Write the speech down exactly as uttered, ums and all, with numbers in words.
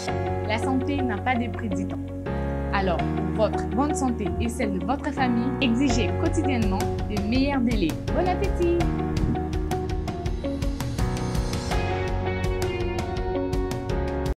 La santé n'a pas de prix du temps. Alors, pour votre bonne santé et celle de votre famille, exigez quotidiennement de meilleurs délais. Bon appétit!